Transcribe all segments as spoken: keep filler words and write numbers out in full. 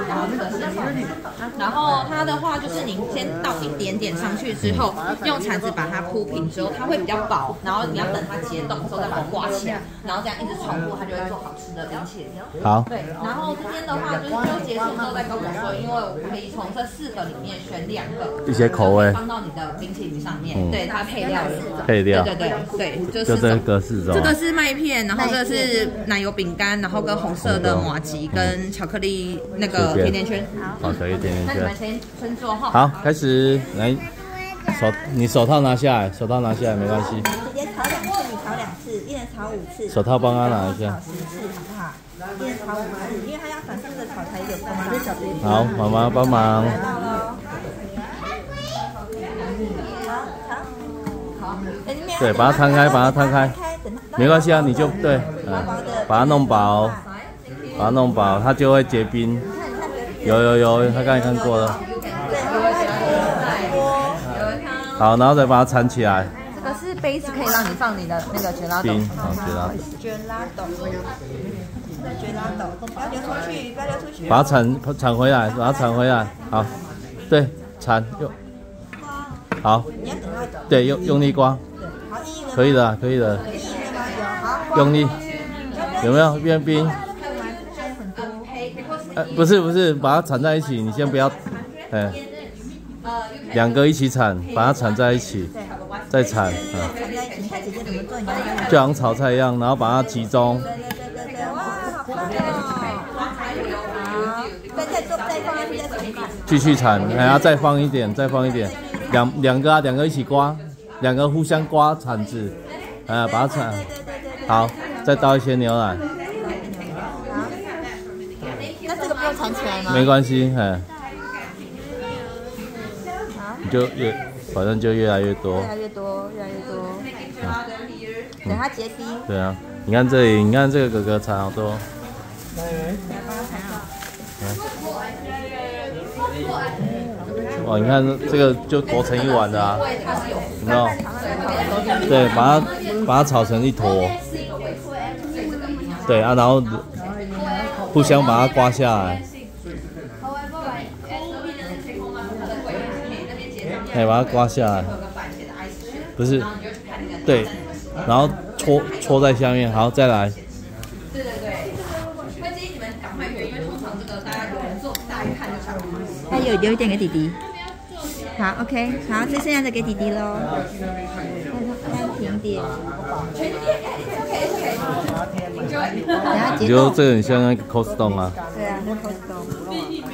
然后这个是凤梨，然后它的话就是您先倒一点点上去之后，用铲子把它铺平之后，它会比较薄，然后你要等它结冻之后再把它刮起来，然后这样一直重复，它就会做好吃的冰淇淋。 好。 对，然后这边的话就是就结束之后再跟我说，因为我可以从这四个里面选两个一些口味放到你的冰淇淋上面，嗯、对它配料的配料， 对对对对，就就这个四种， 这个是麦片，然后这个是奶油饼干，然后跟红色的麻吉跟巧克力那个甜甜圈。 好，巧克力甜甜圈。 那你们先先做哈。 好，开始来手，你手套拿下来，手套拿下来没关系。 直接炒两次，你炒两次，一人炒五次。 手套帮他拿一下。 炒十次好不好？一人炒五次，因为他要反复的炒才有功。 好，妈妈帮忙。对，把它摊开，把它摊开，没关系啊，你就对，嗯，把它弄薄，把它弄薄，它就会结冰。有有有，他刚才看过了。好，然后再把它缠起来。 这个是杯子，可以让你放你的那个卷拉豆。 冰，好，卷拉豆。 卷拉豆，卷拉豆，不要流出去，不要流出去。 把它缠缠回来，把它缠回来，好，对，缠用。好，对，用用力刮，可以的，可以的，用力，有没有变冰？呃，不是不是，把它缠在一起，你先不要，哎，两个一起缠，把它缠在一起，再缠，啊，就像炒菜一样，然后把它集中。继续缠，还要再放一点，再放一点。两两个啊，两个一起刮，两个互相刮铲子，啊，把它铲好，再倒一些牛奶。 那这个不用缠起来吗？ 没关系，哎，你就越，反正就越来越多。 越来越多，越来越多。等它结冰。 对啊，你看这里，你看这个哥哥铲好多。 来帮他缠好。 哦，你看这个就坨成一碗的啊，有没有？对，把它把它炒成一坨，对啊，然后互相把它刮下来，哎，把它刮下来，不是，对，然后戳戳在下面，好，再来。 对对对，会建议你们赶快约，因为通常这个大家有人做，大家一看就晓得。 那有留一点给弟弟。好 ，OK， 好，这剩下的给弟弟喽。看平点。 你就这个很像那个 Costco 啊。 对啊，那 Costco。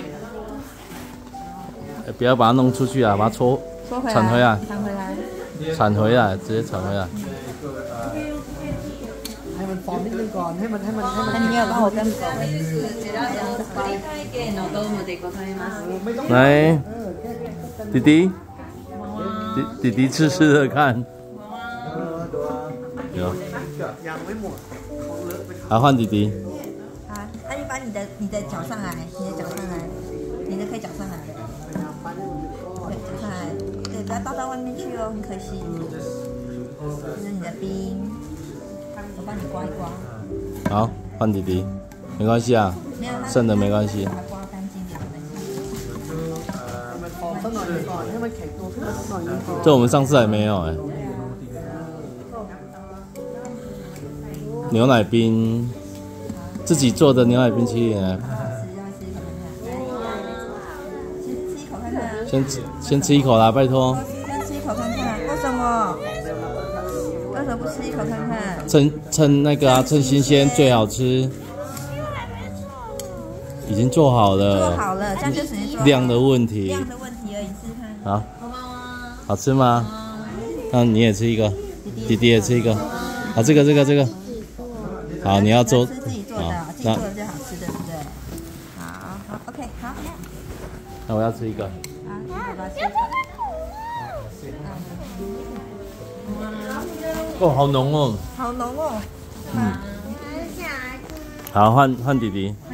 不要把它弄出去啊，把它搓，铲回来， 铲回来， 铲回来，直接铲回来。 那你没有帮我跟狗。 来，弟弟，弟弟弟吃吃的看。有。好，换弟弟。 好，那你把你的你的脚上来，你的脚上来，你的可以脚上来。对，脚上来，对，不要倒到外面去哦，很可惜。这是你的冰，我帮你刮一刮。 好，换弟弟，没关系啊，剩的没关系。 刮干净点。 这我们上次还没有哎、欸。牛奶冰，自己做的牛奶冰淇淋哎。先吃先吃一口啦，拜托。 先吃一口看看，为什么？为什么不吃一口看看？ 趁趁那个啊，趁新鲜最好吃。已经做好了。 做好了，这样就等于说量的问题。 量的问题而已，试试看。 好。好吃吗？那你也吃一个，弟弟也吃一个。好，这个这个这个。好，你要做。 吃自己做的，自己做的最好吃的，对不对？好，好 ，OK， 好。 那我要吃一个。 好，爸爸吃。 哦，好浓哦。 好浓哦。 嗯。好，换换弟弟。